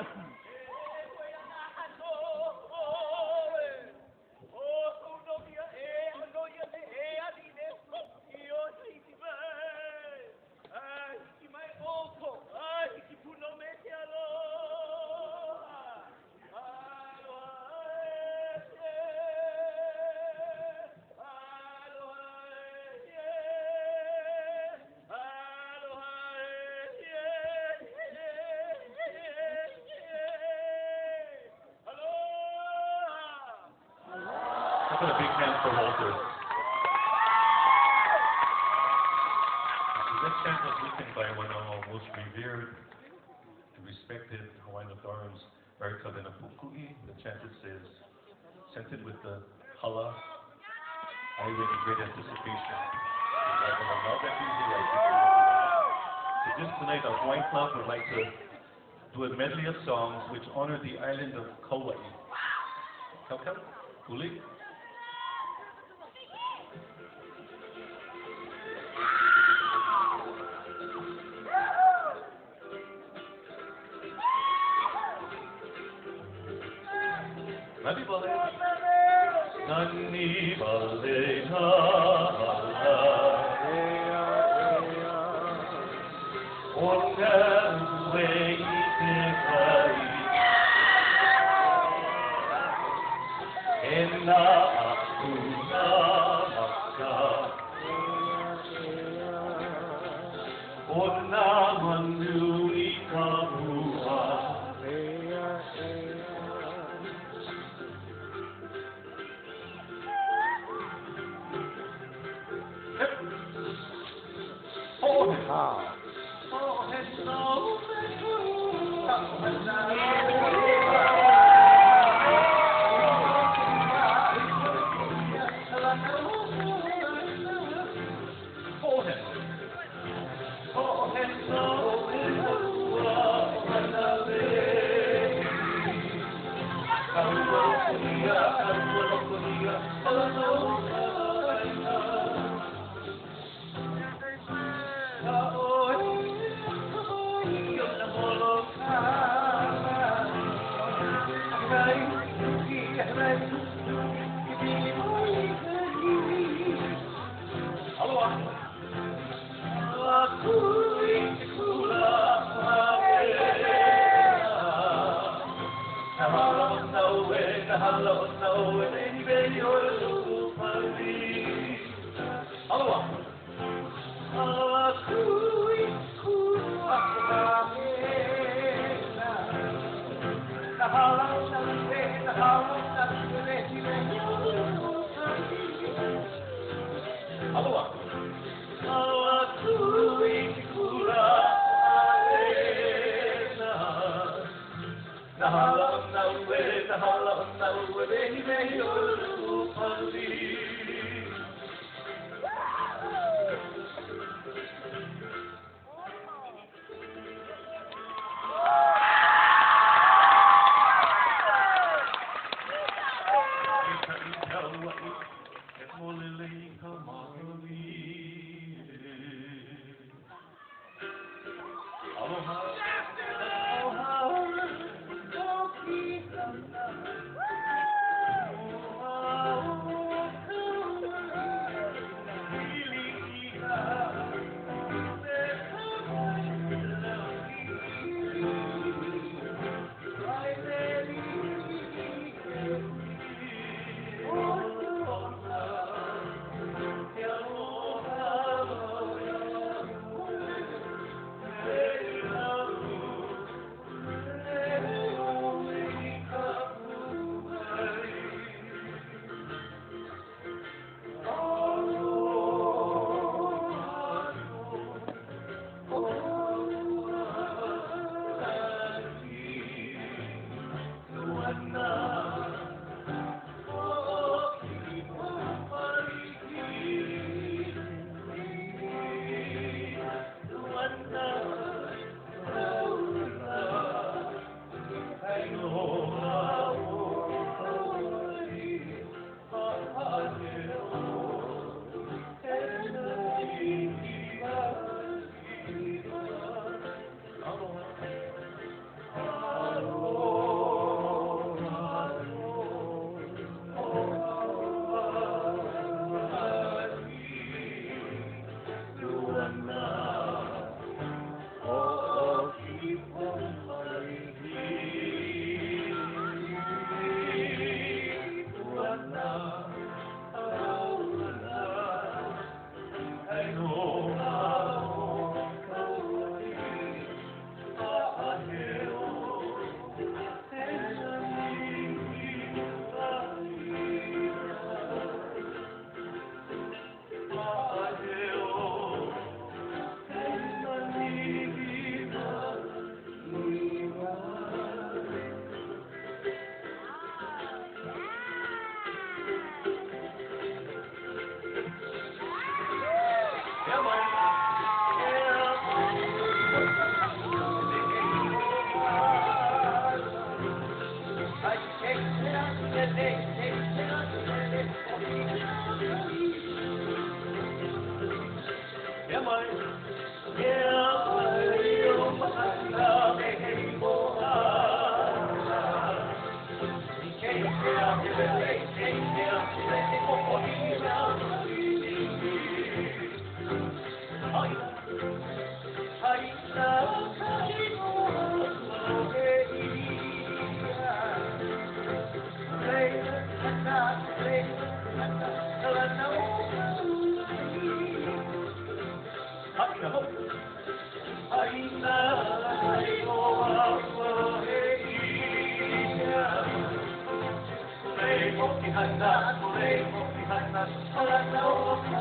How about a big hand for Walter? This chant was written by one of our most revered and respected Hawaiian authorities, Erika Venapukui. The chant says, scented with the hala, I wait in great anticipation. So just tonight, our Hawaiian Club would like to do a medley of songs which honor the island of Kauai. Kauai? Kuli? Nani bale na ona ue I te kai e na aku na maka ona manu I ka mua handa, kulay mo, ihanda sa salat na ulo.